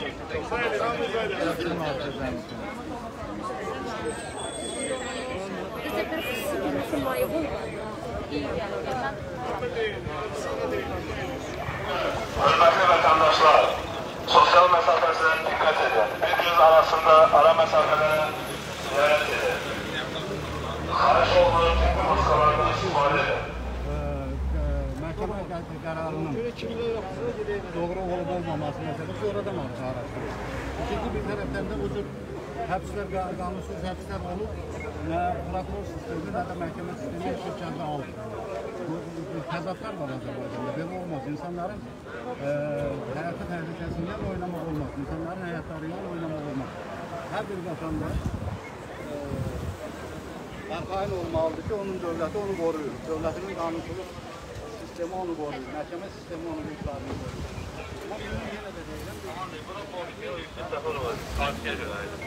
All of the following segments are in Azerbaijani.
Hürmetli vatandaşlar, sosyal mesafesine dikkat edin. Birbiriniz arasında ara mesafelere ziyaret edin. Xahiş olunur, tüm maskalardan istifade edin. Məhkəmə qərarının doğru olub olmaması məsələsi oradan araşdırılır. İkinci bir tərəfdən də bu cür həbslər, qanunsuz həbslər olub, nə prokuror sistemi, nə də məhkəmə sistemi şirkətlə alır. Bu təzadlar var Azərbaycanda, belə olmaz. İnsanların həyatı təhlükəsindən oynamaq olmaz. İnsanların həyatları ilə oynamaq olmaz. Hər bir vətəndaş arxayın olmalıdır ki, onun dövləti onu qoruyur. Dövlətinin qanunsuzluq sistemi onu qoruyur. Məhkəmə sistemi onu yüklarını qoruyur. Amma yenə də deyirəm, bura borçlu yüksək dəfəl var. Partiyə görə aydın.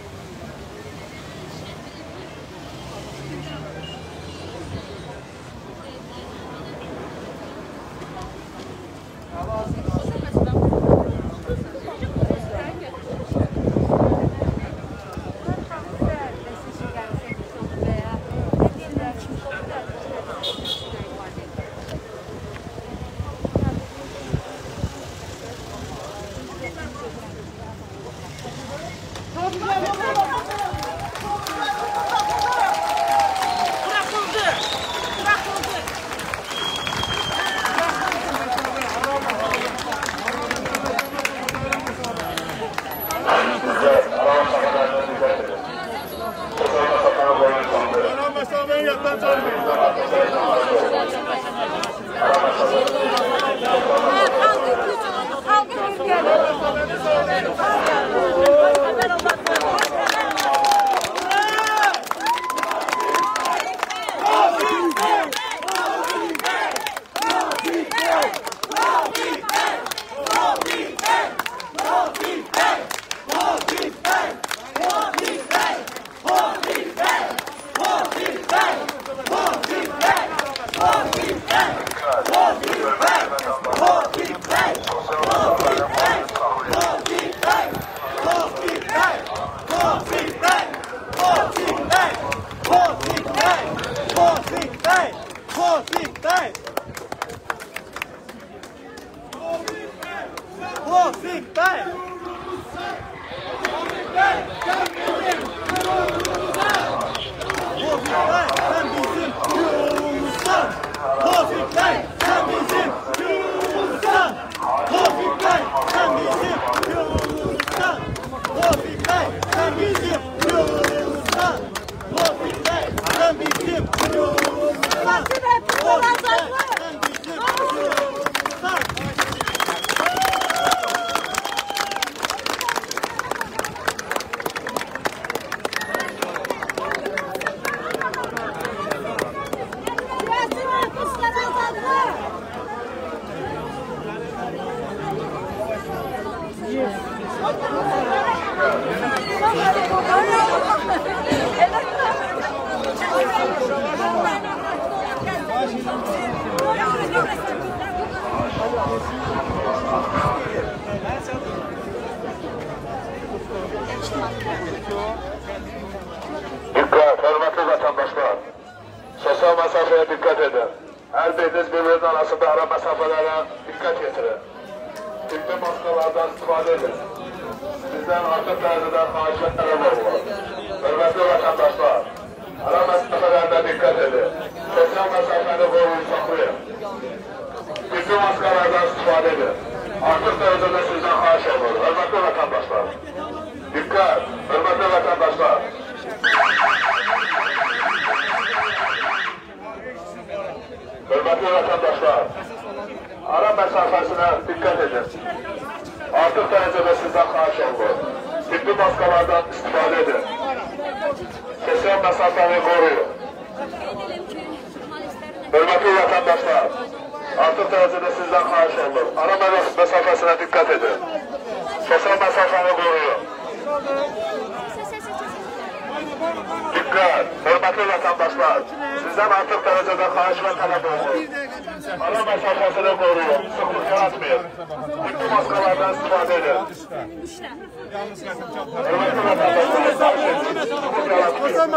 Dikkat, hürmetli vatandaşlar. Sosyal mesafeye dikkat edin. Her biriniz birbirinin arasında ara mesafelere dikkat getirin. Ciddi maskalardan istifade edin. Sizden artık dereceden maaşlara var. Hürmetli vatandaşlar, ara mesafelerine dikkat edin. Sosyal mesafeni koruyun, saklayın. Ciddi maskalardan istifade edin. Artık derecede sizden xahiş olur. Hürmetli vatandaşlar. Dikkat, hürmetli vatandaşlar. Hürmetli vatandaşlar, ara mesafesine dikkat edin. Artık derecede sizden xahiş olur. Ciddi maskalardan istifade edin. Sosyal mesafeni koruyun. Hürmetli vatandaşlar, artık derecede sizden xahiş olur. Ara mesafesine dikkat edin. Sosyal mesafeni koruyun. Dikkat, hürmetli vatandaşlar. Sizden artık derecede xahiş ve talep olsun. Ara mesafesini koruyun, sıklık yaratmayın. Ciddi maskalardan istifade edin. Hürmetli vatandaşlar, sıklık yaratmayın. Ara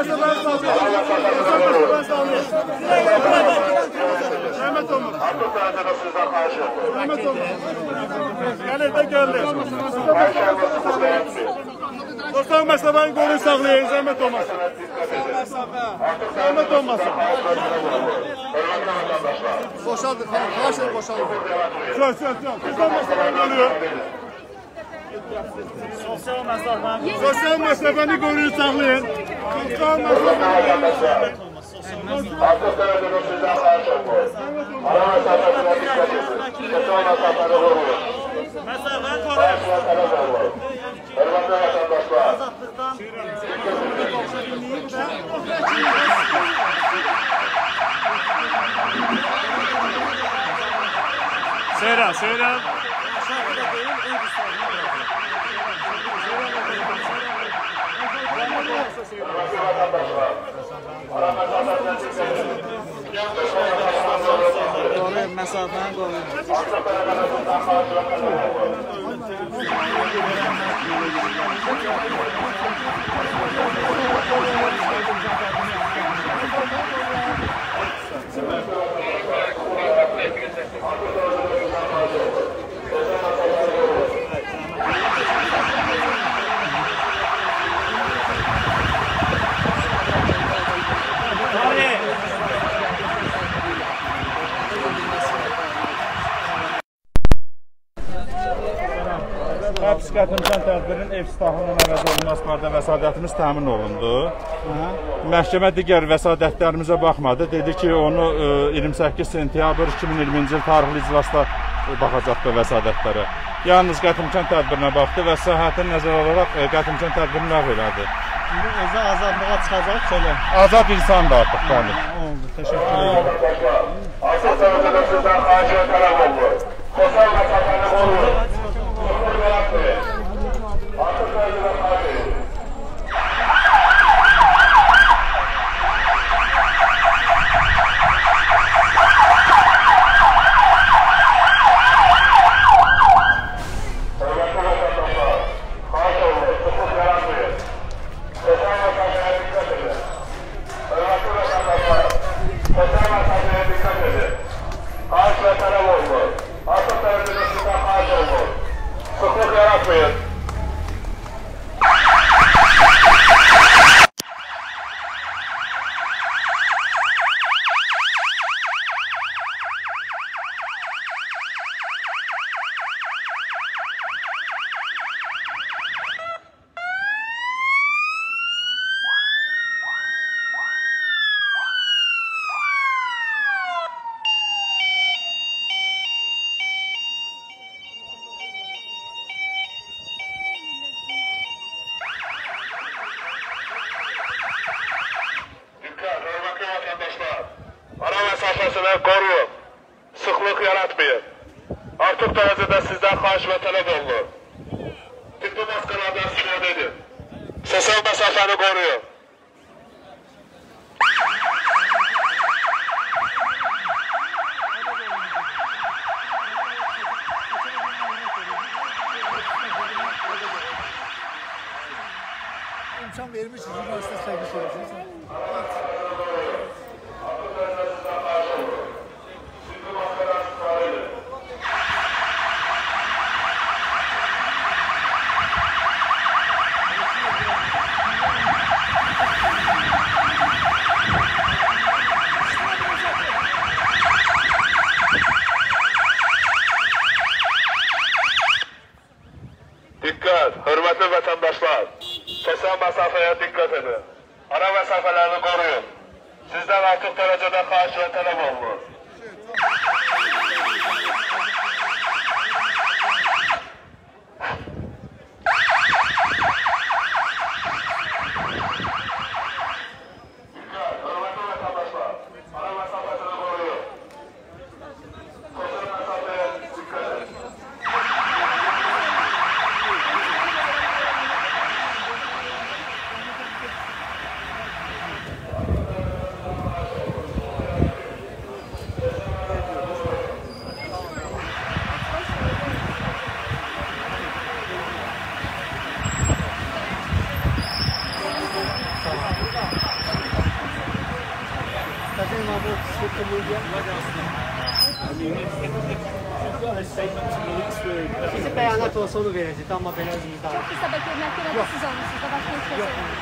mesafesini koruyun. Artık derecede sizden xahiş olsun. Gəlirdə gəldi. Xahiş edin, sıklık yaratmayın. Sosyal mesafəni qoruyun, saxlayın, zəhmət olmasın. Zəhmət olmasın. Boşaldır, xahiş edin boşaldır. Söz. Sosyal mesafəni qoruyun. Sosyal mesafəni qoruyun, saxlayın. Sosyal mesafəni. Artık derecede sizden xahiş olsun. Ara mesafesine dikkat edin. Sosyal mesafeni koruyun. Xahiş ve talep olun. Hürmetli vatandaşlar. Seyran. Hürmetli vatandaşlar. Ara mesafesine dikkat edin. Qoruyun, məsafəni qoruyun. Artık derecede sizden xahiş ve talep olun. Həbs qətimkan tədbirinin ev silahının əvəz olunması barədə vəsadətimiz təmin olundu. Məhkəmə digər vəsadətlərimizə baxmadı. Dedi ki, onu 28 sentyabr 2020-ci il tarixli iclasda baxacaq bu vəsadətlərə. Yalnız qətimkan tədbirinə baxdı və səhhətini nəzərə alaraq qətimkan tədbirini ləğv elədi. Özü azadlığa çıxacaq, söyle. Azad insandır artıq, bəli. Oldu, teşekkür ederim. Artık derecede sizden xahiş ve talep olun. Sosyal mesafeni koruyun. Sıklık yaratmayın. Artık derecede xahiş edin. Hürmetli vatandaşlar, xahiş olun, sıklık yaratmayın. Sosyal mesafeye dikkat edin. Hürmetli vatandaşlar, sosyal mesafeye dikkat edin. Xahiş ve talep olun. Artık derecede sizden xahiş olun. Sıklık yaratmayın. Dikkat, hürmetli vatandaşlar. Ara mesafesini koruyun. Sıklık yaratmayın. Artık derecede sizden xahiş ve talep olunur. Ciddi maskalardan istifade edin. Sosyal mesafeni koruyun. İmkan vermiş, üniversite saygı söyleyeceksin. Dikkat, hürmetli vatandaşlar. Sosyal mesafeye dikkat edin. Ara mesafelerini koruyun. Sizden artık derecede xahiş ve talep olunur. Dikkat, hürmetli vatandaşlar. Ara mesafesini koruyun. Sosyal mesafeye dikkat edin. Sizi bəyanat olsa onu verəcək, amma belə imzalı. Çox qısa bəlkə məhkəmədə siz olmuşsunuz da başqa heç kəs olmuşsunuz.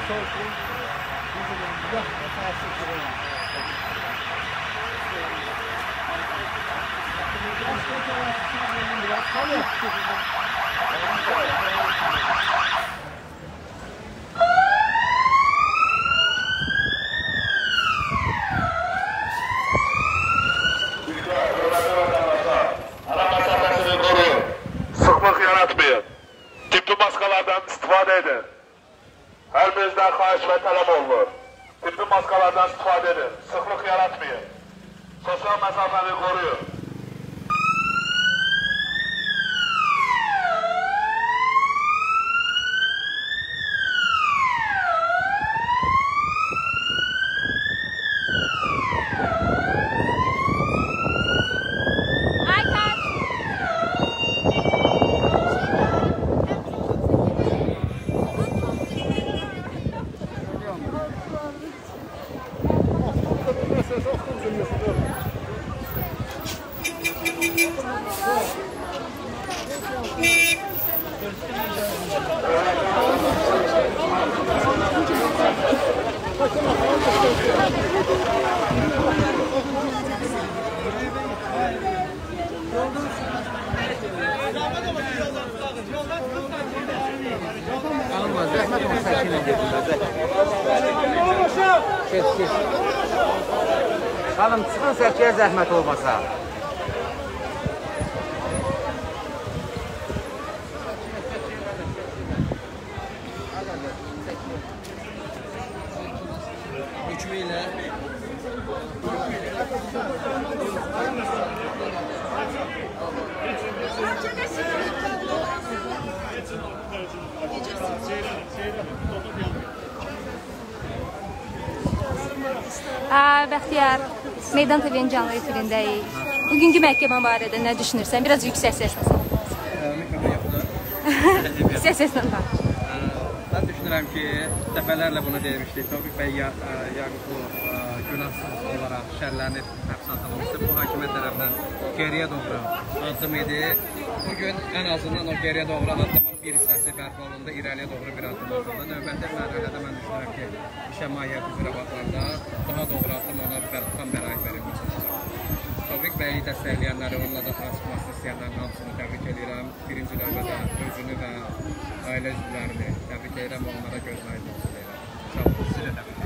Ara mesafesini koruyun. Sıklık yaratmayın. Tipli maskalardan istifade edin. Her birinizden xahiş ve talep olunur. Tipli maskalardan istifade edin. Sıklık yaratmayın. Sosyal mesafeni koruyun. Xanım, çıxın sərkiyə zəhmət olmasa. Hükmü ilə Bəxtiyar, Meydan TV'nin canlı efirindəyik. Bugünkü məhkəmə barədə nə düşünürsən? Biraz yüksək səslə. Yüksək səslə var. Ben düşünürəm ki, dəfələrlə bunu demişdik. Tofiq bəy Yaqublu günahsız olaraq şərlərini həbsə atılmışdır. Bu hakimiyyət tərəfindən geriyə doğru addım idi. Bugün ən azından o geriyə doğru addımın bir hissəsi bərpa olundu, irəliyə doğru bir addım olundu. Növbəti mərhələdə mən düşünürəm ki, işə mahiyyət üzrə baxanda daha doğru addım ona tam bəraət verilmiş olacaq. Tofiq bəyi dəstəkləyənləri, onunla da çıxmasını istəyənlərin hamısını təbrik edirəm. Birinci növbədə özünü və ailə üzvlərini təbrik edirəm, onlara gözün aydın olsun deyirəm. Sağ olun, sizi də təbrik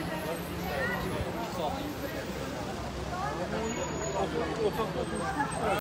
edirəm.